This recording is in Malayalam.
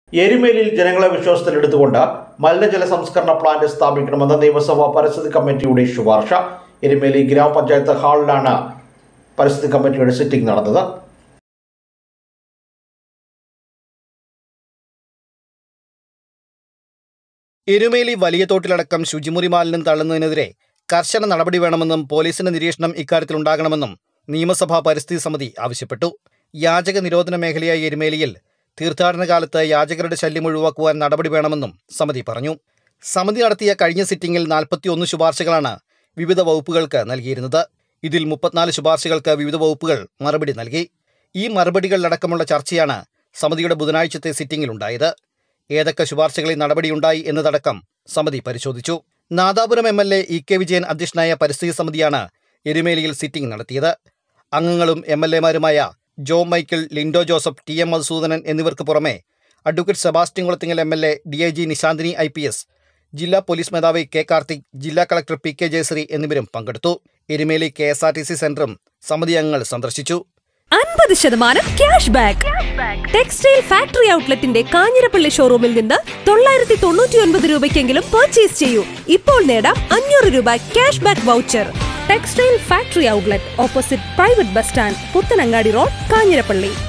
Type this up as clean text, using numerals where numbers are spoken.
എരുമേലിയിൽ ജനങ്ങളെ വിശ്വാസത്തിലെടുത്തുകൊണ്ട് മലിനജല സംസ്കരണ പ്ലാന്റ് സ്ഥാപിക്കണമെന്ന നിയമസഭാ പരിസ്ഥിതി കമ്മിറ്റിയുടെ ശുപാർശ. എരുമേലി ഗ്രാമപഞ്ചായത്ത് ഹാളിലാണ് പരിസ്ഥിതി കമ്മിറ്റിയുടെ സിറ്റിംഗ് നടന്നത്. എരുമേലി വലിയ തോട്ടിലടക്കം ശുചിമുറി മാലിന്യം തള്ളുന്നതിനെതിരെ കർശന നടപടി വേണമെന്നും പോലീസിന്റെ നിരീക്ഷണം ഇക്കാര്യത്തിലുണ്ടാകണമെന്നും നിയമസഭാ പരിസ്ഥിതി സമിതി ആവശ്യപ്പെട്ടു. യാചക നിരോധന മേഖലയായ എരുമേലിയിൽ തീർത്ഥാടന കാലത്ത് യാചകരുടെ ശല്യം ഒഴിവാക്കുവാൻ നടപടി വേണമെന്നും സമിതി പറഞ്ഞു. സമിതി നടത്തിയ കഴിഞ്ഞ സിറ്റിംഗിൽ 41 ശുപാർശകളാണ് വിവിധ വകുപ്പുകൾക്ക് നൽകിയിരുന്നത്. ഇതിൽ 34 ശുപാർശകൾക്ക് വിവിധ വകുപ്പുകൾ മറുപടി നൽകി. ഈ മറുപടികളിലടക്കമുള്ള ചർച്ചയാണ് സമിതിയുടെ ബുധനാഴ്ചത്തെ സിറ്റിംഗിലുണ്ടായത്. ഏതൊക്കെ ശുപാർശകളിൽ നടപടിയുണ്ടായി എന്നതടക്കം സമിതി പരിശോധിച്ചു. നാദാപുരം MLA EK വിജയൻ അധ്യക്ഷനായ പരിസ്ഥിതി സമിതിയാണ് എരുമേലിയിൽ സിറ്റിംഗ് നടത്തിയത്. അംഗങ്ങളും MLAമാരുമായ ജോ മൈക്കിൾ, ലിൻഡോ ജോസഫ്, TM മധുസൂദനൻ എന്നിവർക്ക് പുറമെ advocate Sebastian Kulathingal MLA, DIG Nishanthini IPS, ജില്ലാ പോലീസ് മേധാവി K കാർത്തിക്, ജില്ലാ കളക്ടർ PK ജയശ്രീ എന്നിവരും പങ്കെടുത്തു. എരുമേലി KSRTC സെന്ററും സമിതി അംഗങ്ങൾ സന്ദർശിച്ചു. 50% ക്യാഷ് ബാക്ക്. ടെക്സ്റ്റൈൽ ഫാക്ടറി ഔട്ട്ലെറ്റിന്റെ കാഞ്ഞിരപ്പള്ളി ഷോറൂമിൽ നിന്ന് 999 രൂപയ്ക്കെങ്കിലും പർച്ചേസ് ചെയ്യൂ. ഇപ്പോൾ നേടാം 500 രൂപ cash back voucher. Textile factory outlet, opposite private bus stand, Puthanangadi road, Kanjirappally.